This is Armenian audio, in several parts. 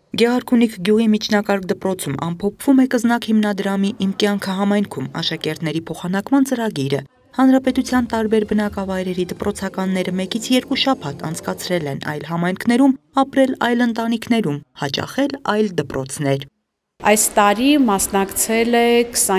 Գեղարքունիք գյուղի միջնակարգ դպրոցում ամփոփվում է կզնակ հիմնադրամի «Իմ կյանքը» համայնքում աշակերտների փոխանակման ծրագիրը։ Հանրապետության տարբեր բնակավայրերի դպրոցականները 1-2 շաբաթ անցկացրել են այլ համայնքներում, ապրել այլ ընտանիքներում, հաճախել այլ դպրոցներ։ Այս տարի մասնակցել է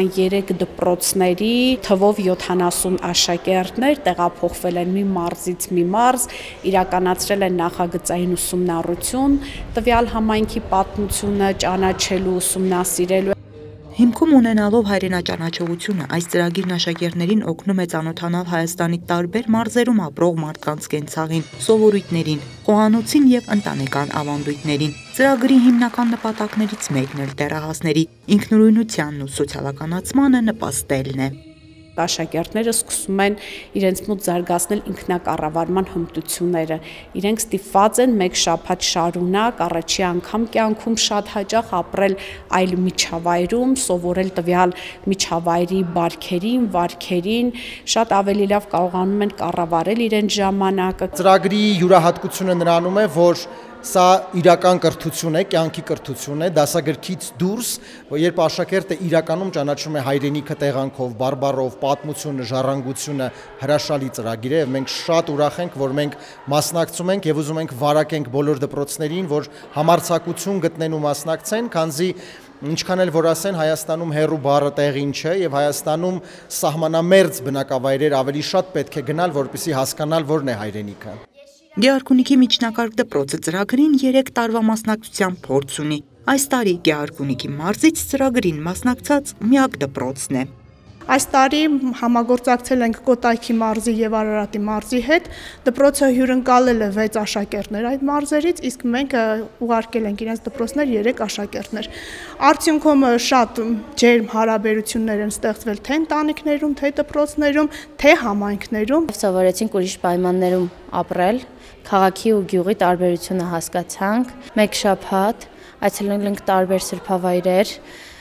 23 դպրոցների թվով 70 աշակերտներ, տեղափոխվել են մի մարզից մի մարզ, իրականացրել են նախագծային ուսումնառություն, տվյալ համայնքի պատմությունը ճանաչելու, ուսումնասիրելու։ Հիմքում ունենալով հայրենաճանաչողությունը, այս ծրագիրն աշակերտներին օգնում է ծանոթանալ Հայաստանի տարբեր մարզերում ապրող մարդկանց կենցաղին, սովորույթներին, խոհանոցին եւ ընտանեկան ավանդույթներին։ Ծրագրի հիմնական նպատակներից մեկն էլ դեռահասների ինքնուրույնությանն ու սոցիալականացմանը նպաստելն է։ Աշակերտները սկսում են իրենց մոտ զարգացնել ինքնակառավարման հմտությունները։ Իրենք ստիպված են մեկ շաբաթ շարունակ առաջի անգամ կյանքում շատ հաճախ ապրել այլ միջավայրում, սովորել տվյալ միջավայրի բարքերին, վարքերին, շատ ավելի լավ կարողանում են կառավարել իրենց ժամանակը։ Ծրագրի յուրահատկությունը նրանում է, որ սա իրական կրթություն է, կյանքի կրթություն է, դասագրքից դուրս, երբ աշակերտը իրականում ճանաչում է հայրենիքը տեղանքով, բարբառով, պատմությունը, ժառանգությունը, հրաշալի ծրագիր է, եւ մենք շատ ուրախ ենք, որ մենք մասնակցում ենք եւ ուզում ենք վարակենք բոլոր դպրոցներին, որ համարձակություն գտնեն ու մասնակցեն, քանզի ինչքան էլ որ ասեն Հայաստանում հեռու բառը տեղին չէ եւ Հայաստանում սահմանամերձ բնակավայրեր ավելի շատ պետք է գնալ, որպեսզի հասկանալ որն է հայրենիքը։ Գեղարքունիքի միջնակարգ դպրոցը ծրագրին 3 տարվա մասնակցության փորձ ունի։ Այս տարի Գեղարքունիքի մարզից ծրագրին մասնակցած միակ դպրոցն է։ Այս տարի համագործակցել ենք Կոտայքի մարզի եւ Արարատի մարզի հետ։ Դպրոցը հյուրընկալել է 6 աշակերտներ այդ մարզերից, իսկ մենք ուղարկել ենք իրենց դպրոցներ 3 աշակերտներ։ Արդյունքում շատ ջերմ հարաբերություններ են ստեղծվել թե ընտանիքներում, թե դպրոցներում, թե համայնքներում։ Սովորեցինք ուրիշ պայմաններում ապրել, քաղաքի ու գյուղի տարբերությունը հասկացանք։ Մեկ շաբաթ այցելել ենք տարբեր սրբավայրեր,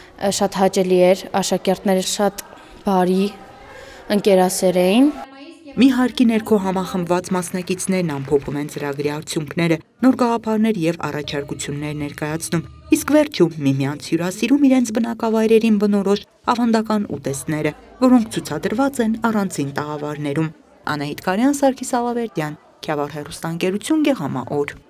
շատ հաճելի էր, աշակերտները շատ բարի, ընկերասեր էին։ Մի հարկի ներքո համախմբված մասնակիցներն ամփոփում են ծրագրի արդյունքները, նոր գաղափարներ եւ առաջարկություններ ներկայացնում, իսկ վերջում միմյանց հյուրասիրում իրենց բնակավայրերին բնորոշ ավանդական ուտեստները, որոնք ցուցադրված են առանձին տաղավարներում։ Անահիտ Կարյան, Սարգիս Ալավերդյան, Քյավառ հեռուստաընկերություն, Գեղամա օր։